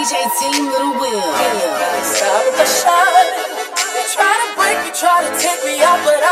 DJ Team Little Will. Stop the shine. They try to break me, try to take me out, but